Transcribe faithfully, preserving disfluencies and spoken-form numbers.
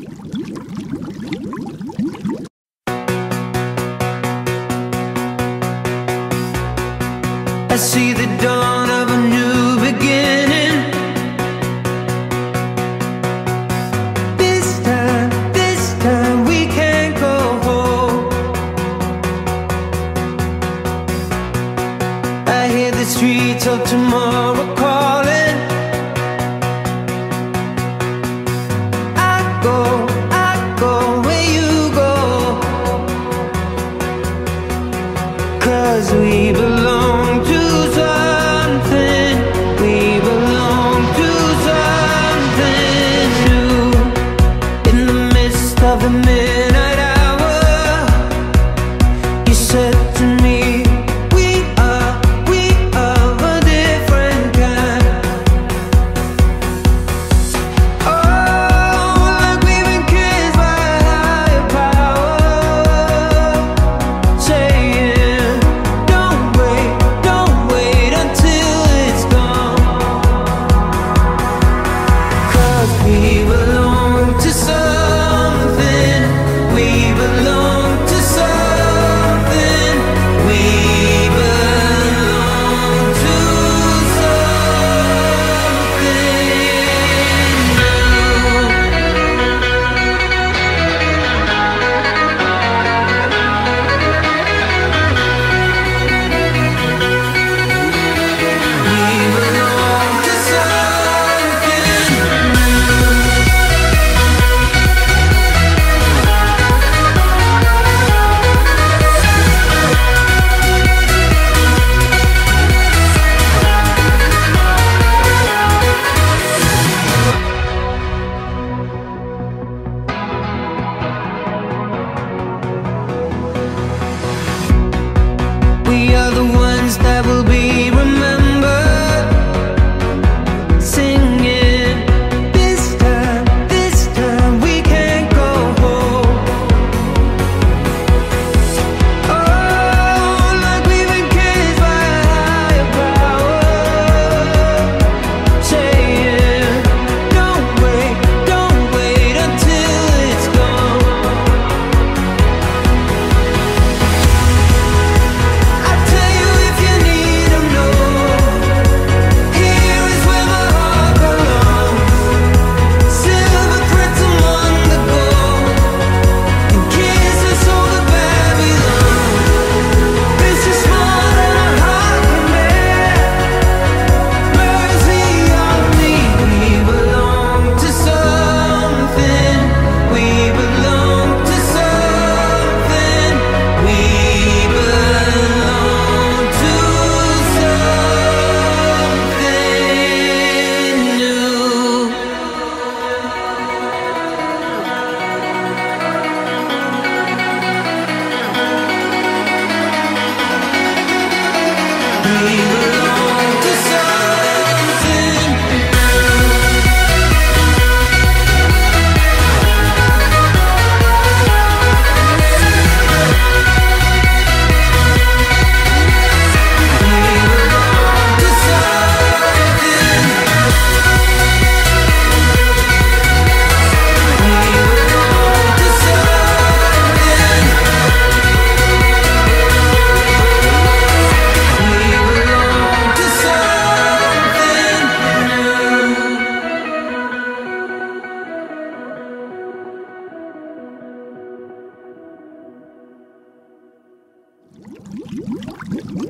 I see the dawn of a new beginning. This time, this time we can't go home. I hear the streets of tomorrow calling. I go, I go where you go, 'cause we belong to something. We belong to something new. In the midst of the midnight hour, you said to me, we are, we are a different kind. Oh, like we've been kissed by a higher power, saying, don't wait, don't wait until it's gone. 'Cause we belong to something. We belong to something. We belong to we are the ones that will be remembered, singing, this time, this time we can't go home. Oh, like we've been kissed by a higher power, saying, don't wait, don't wait until it's gone. I tell you if you need 'em, no. Here is where my heart belongs. Silver threads among the gold, and kisses over Babylon. This is more than a heart can bear. Mercy on me. We belong to something. We belong to something. We belong to something new. We belong to something. You